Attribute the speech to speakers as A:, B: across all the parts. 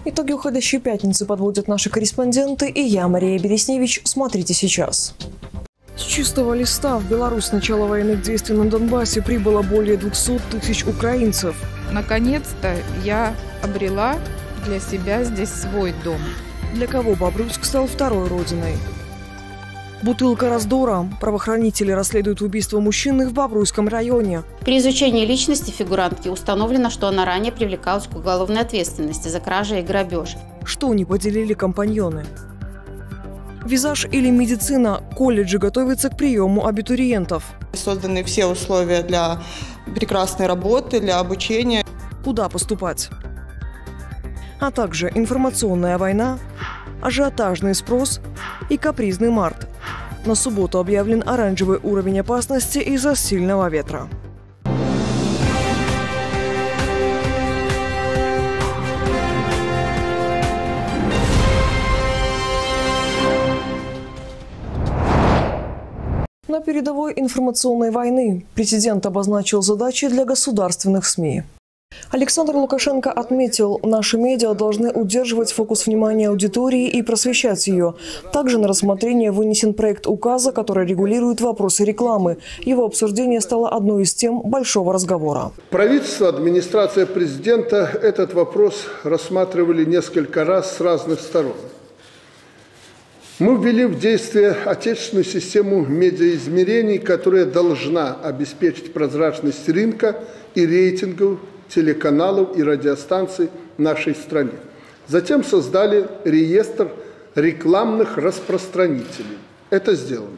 A: Итоги уходящей пятницы подводят наши корреспонденты, и я, Мария Бересневич. Смотрите сейчас. С чистого листа в Беларусь с начала военных действий на Донбассе прибыло более 200 тысяч украинцев.
B: Наконец-то я обрела для себя здесь свой дом.
A: Для кого Бобруйск стал второй родиной? Бутылка раздора. Правоохранители расследуют убийство мужчины в Бобруйском районе.
C: При изучении личности фигурантки установлено, что она ранее привлекалась к уголовной ответственности за кражи и грабеж.
A: Что не поделили компаньоны? Визаж или медицина. Колледжи готовятся к приему абитуриентов.
D: Созданы все условия для прекрасной работы, для обучения.
A: Куда поступать? А также информационная война, ажиотажный спрос и капризный март. На субботу объявлен оранжевый уровень опасности из-за сильного ветра. На передовой информационной войны президент обозначил задачи для государственных СМИ. Александр Лукашенко отметил, наши медиа должны удерживать фокус внимания аудитории и просвещать ее. Также на рассмотрение вынесен проект указа, который регулирует вопросы рекламы. Его обсуждение стало одной из тем большого разговора.
E: Правительство, администрация президента этот вопрос рассматривали несколько раз с разных сторон. Мы ввели в действие отечественную систему медиаизмерений, которая должна обеспечить прозрачность рынка и рейтингов телеканалов и радиостанций в нашей стране. Затем создали реестр рекламных распространителей. Это сделано.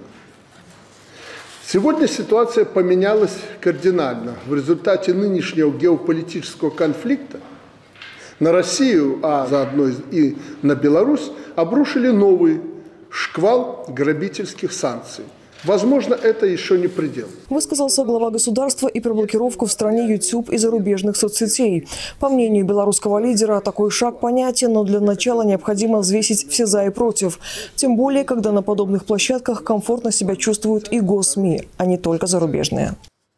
E: Сегодня ситуация поменялась кардинально. В результате нынешнего геополитического конфликта на Россию, а заодно и на Беларусь, обрушили новый шквал грабительских санкций. Возможно, это еще не предел.
A: Высказался глава государства и про блокировку в стране YouTube и зарубежных соцсетей. По мнению белорусского лидера, такой шаг понятен, но для начала необходимо взвесить все за и против. Тем более, когда на подобных площадках комфортно себя чувствуют и госсми, а не только зарубежные.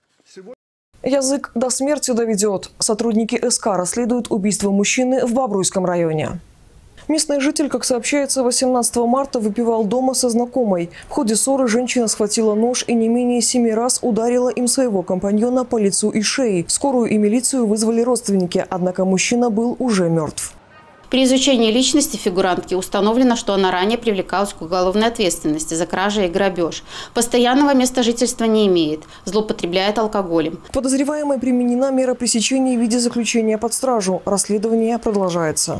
A: Язык до смерти доведет. Сотрудники СК расследуют убийство мужчины в Бобруйском районе. Местный житель, как сообщается, 18 марта выпивал дома со знакомой. В ходе ссоры женщина схватила нож и не менее 7 раз ударила им своего компаньона по лицу и шее. Скорую и милицию вызвали родственники, однако мужчина был уже мертв.
C: При изучении личности фигурантки установлено, что она ранее привлекалась к уголовной ответственности за кражи и грабеж. Постоянного места жительства не имеет, злоупотребляет алкоголем.
A: Подозреваемой применена мера пресечения в виде заключения под стражу. Расследование продолжается.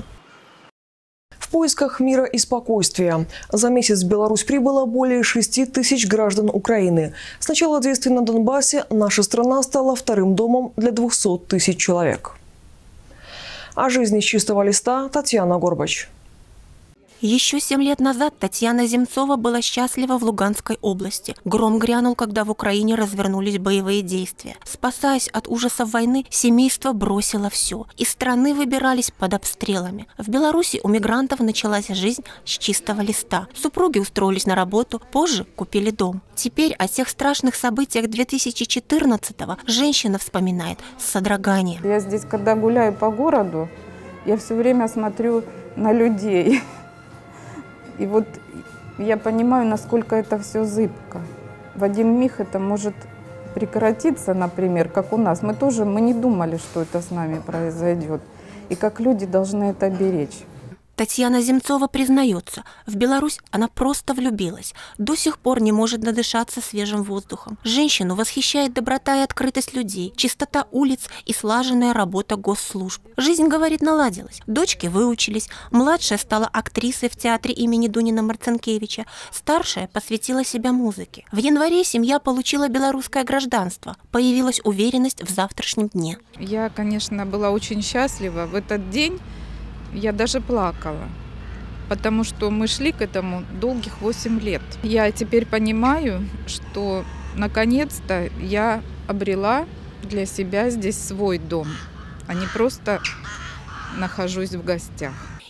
A: В поисках мира и спокойствия. За месяц в Беларусь прибыло более 6 тысяч граждан Украины. С начала действий на Донбассе наша страна стала вторым домом для 200 тысяч человек. О жизни с чистого листа Татьяна Горбач.
F: Еще 7 лет назад Татьяна Земцова была счастлива в Луганской области. Гром грянул, когда в Украине развернулись боевые действия. Спасаясь от ужасов войны, семейство бросило все. Из страны выбирались под обстрелами. В Беларуси у мигрантов началась жизнь с чистого листа. Супруги устроились на работу, позже купили дом. Теперь о тех страшных событиях 2014-го женщина вспоминает с содроганием.
B: Я здесь, когда гуляю по городу, я все время смотрю на людей. И вот я понимаю, насколько это все зыбко. В один миг это может прекратиться, например, как у нас. Мы не думали, что это с нами произойдет. И как люди должны это беречь.
F: Татьяна Земцова признается, в Беларусь она просто влюбилась. До сих пор не может надышаться свежим воздухом. Женщину восхищает доброта и открытость людей, чистота улиц и слаженная работа госслужб. Жизнь, говорит, наладилась. Дочки выучились, младшая стала актрисой в театре имени Дунина Марцинкевича, старшая посвятила себя музыке. В январе семья получила белорусское гражданство. Появилась уверенность в завтрашнем дне.
B: Я, конечно, была очень счастлива. В этот день я даже плакала, потому что мы шли к этому долгих 8 лет. Я теперь понимаю, что наконец-то я обрела для себя здесь свой дом, а не просто нахожусь в гостях.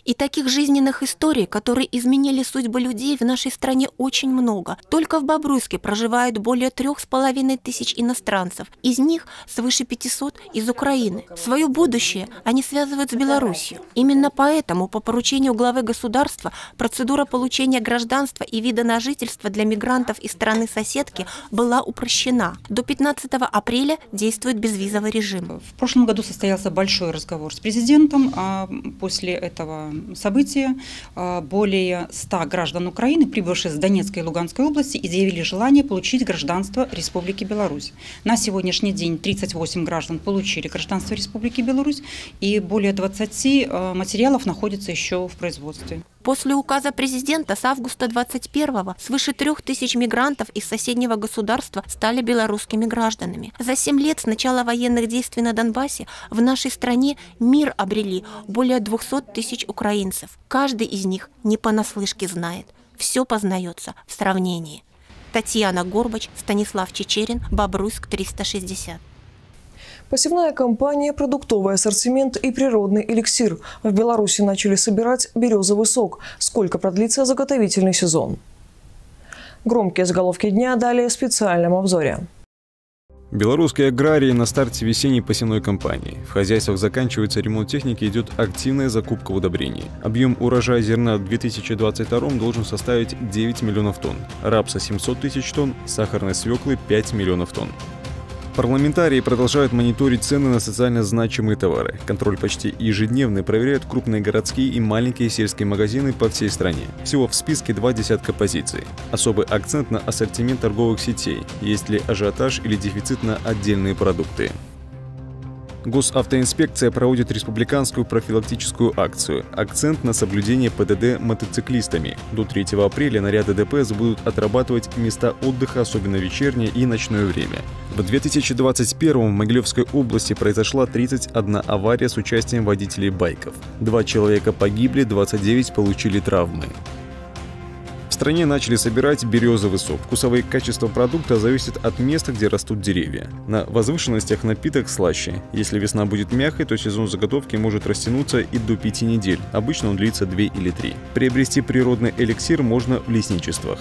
F: И таких жизненных историй, которые изменили судьбы людей, в нашей стране очень много. Только в Бобруйске проживают более 3500 иностранцев. Из них свыше 500 из Украины. Свое будущее они связывают с Беларусью. Именно поэтому по поручению главы государства процедура получения гражданства и вида на жительство для мигрантов из страны-соседки была упрощена. До 15 апреля действует безвизовый режим.
G: В прошлом году состоялся большой разговор с президентом. После этого события более 100 граждан Украины, прибывшие с Донецкой и Луганской области, изъявили желание получить гражданство Республики Беларусь. На сегодняшний день 38 граждан получили гражданство Республики Беларусь, и более 20 материалов находятся еще в производстве.
F: После указа президента с августа 2021-го свыше 3000 мигрантов из соседнего государства стали белорусскими гражданами. За 7 лет с начала военных действий на Донбассе в нашей стране мир обрели более 200 000 украинцев. Каждый из них не понаслышке знает. Все познается в сравнении. Татьяна Горбач, Станислав Чечерин, Бобруйск, 360.
A: Посевная кампания, продуктовый ассортимент и природный эликсир. В Беларуси начали собирать березовый сок. Сколько продлится заготовительный сезон? Громкие заголовки дня далее в специальном обзоре.
H: Белорусские аграрии на старте весенней посевной кампании. В хозяйствах заканчивается ремонт техники, идет активная закупка удобрений. Объем урожая зерна в 2022 должен составить 9 миллионов тонн, рапса 700 000 тонн, сахарной свеклы 5 миллионов тонн. Парламентарии продолжают мониторить цены на социально значимые товары. Контроль почти ежедневный, проверяют крупные городские и маленькие сельские магазины по всей стране. Всего в списке 20 позиций. Особый акцент на ассортимент торговых сетей. Есть ли ажиотаж или дефицит на отдельные продукты. Госавтоинспекция проводит республиканскую профилактическую акцию. Акцент на соблюдение ПДД мотоциклистами. До 3 апреля наряды ДПС будут отрабатывать места отдыха, особенно вечернее и ночное время. В 2021 в Могилевской области произошла 31 авария с участием водителей байков. 2 человека погибли, 29 получили травмы. В стране начали собирать березовый сок. Вкусовые качества продукта зависят от места, где растут деревья. На возвышенностях напиток слаще. Если весна будет мягкой, то сезон заготовки может растянуться и до 5 недель. Обычно он длится 2 или 3. Приобрести природный эликсир можно в лесничествах.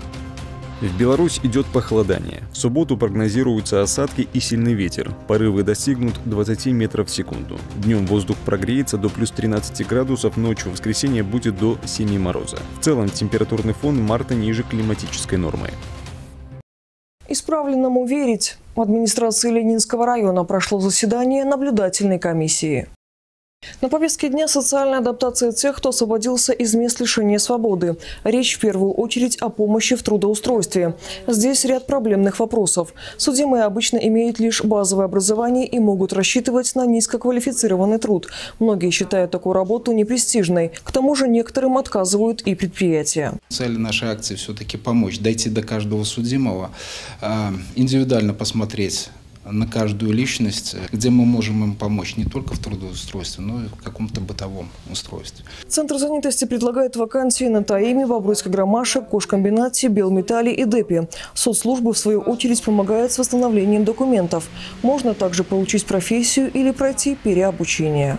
H: В Беларусь идет похолодание. В субботу прогнозируются осадки и сильный ветер. Порывы достигнут 20 метров в секунду. Днем воздух прогреется до плюс 13 градусов, ночью в воскресенье будет до 7 мороза. В целом температурный фон марта ниже климатической нормы.
A: Исправленному верить. В администрации Ленинского района прошло заседание наблюдательной комиссии. На повестке дня социальная адаптация тех, кто освободился из мест лишения свободы. Речь в первую очередь о помощи в трудоустройстве. Здесь ряд проблемных вопросов. Судимые обычно имеют лишь базовое образование и могут рассчитывать на низкоквалифицированный труд. Многие считают такую работу непрестижной. К тому же некоторым отказывают и предприятия.
I: Цель нашей акции все-таки помочь, дойти до каждого судимого, индивидуально посмотреть на каждую личность, где мы можем им помочь не только в трудоустройстве, но и в каком-то бытовом устройстве.
A: Центр занятости предлагает вакансии на ТАИМе, Бобруйской громаше, Кожкомбинате, Белметалле и ДЭПе. Соцслужбы, в свою очередь, помогают с восстановлением документов. Можно также получить профессию или пройти переобучение.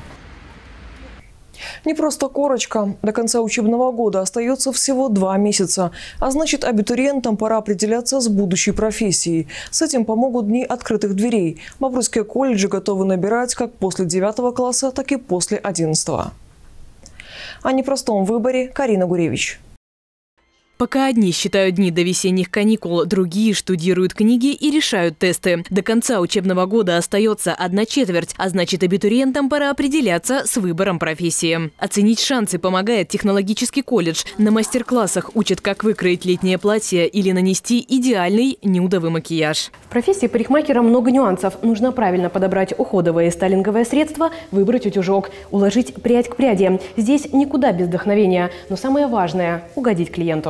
A: Не просто корочка. До конца учебного года остается всего 2 месяца. А значит, абитуриентам пора определяться с будущей профессией. С этим помогут дни открытых дверей. Бобруйские колледжи готовы набирать как после 9 класса, так и после 11. О непростом выборе Карина Гуревич.
J: Пока одни считают дни до весенних каникул, другие штудируют книги и решают тесты. До конца учебного года остается 1/4, а значит, абитуриентам пора определяться с выбором профессии. Оценить шансы помогает технологический колледж. На мастер-классах учат, как выкроить летнее платье или нанести идеальный нюдовый макияж.
K: В профессии парикмахера много нюансов. Нужно правильно подобрать уходовое и стайлинговое средство, выбрать утюжок, уложить прядь к пряди. Здесь никуда без вдохновения. Но самое важное – угодить клиенту.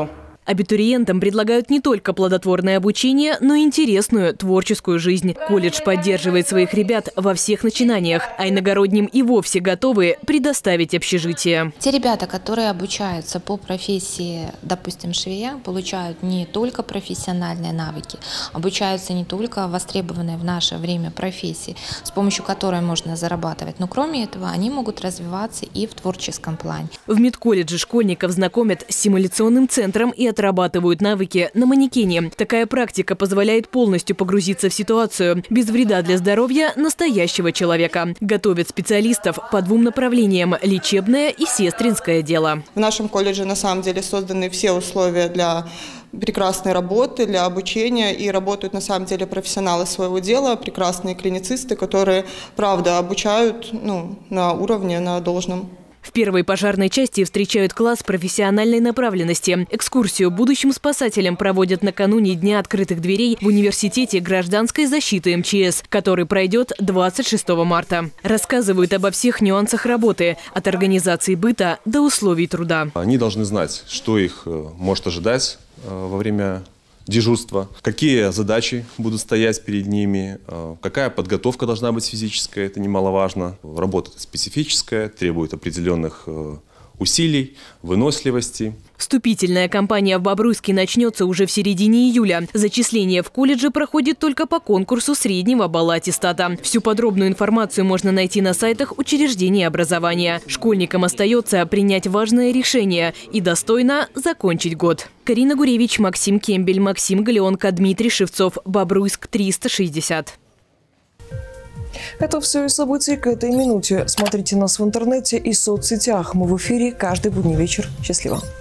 J: Абитуриентам предлагают не только плодотворное обучение, но и интересную творческую жизнь. Колледж поддерживает своих ребят во всех начинаниях, а иногородним и вовсе готовы предоставить общежитие.
L: Те ребята, которые обучаются по профессии, допустим, швея, получают не только профессиональные навыки, обучаются не только востребованные в наше время профессии, с помощью которой можно зарабатывать, но кроме этого они могут развиваться и в творческом плане.
J: В медколледже школьников знакомят с симуляционным центром и отрабатывают навыки на манекене. Такая практика позволяет полностью погрузиться в ситуацию без вреда для здоровья настоящего человека. Готовят специалистов по двум направлениям – лечебное и сестринское дело.
D: В нашем колледже на самом деле созданы все условия для прекрасной работы, для обучения, и работают на самом деле профессионалы своего дела, прекрасные клиницисты, которые, правда, обучают на уровне, на должном.
J: В первой пожарной части встречают класс профессиональной направленности. Экскурсию будущим спасателям проводят накануне Дня открытых дверей в Университете гражданской защиты МЧС, который пройдет 26 марта. Рассказывают обо всех нюансах работы, от организации быта до условий труда.
M: Они должны знать, что их может ожидать во время дежурства, какие задачи будут стоять перед ними, какая подготовка должна быть физическая, это немаловажно. Работа специфическая, требует определенных усилий, выносливости.
J: Вступительная кампания в Бобруйске начнется уже в середине июля. Зачисление в колледже проходит только по конкурсу среднего балла аттестата. Всю подробную информацию можно найти на сайтах учреждений образования. Школьникам остается принять важное решение и достойно закончить год. Карина Гуревич, Максим Кембель, Максим Галеонко, Дмитрий Шевцов. Бобруйск, 360.
A: Это все из событий к этой минуте. Смотрите нас в интернете и соцсетях. Мы в эфире каждый будний вечер. Счастливо.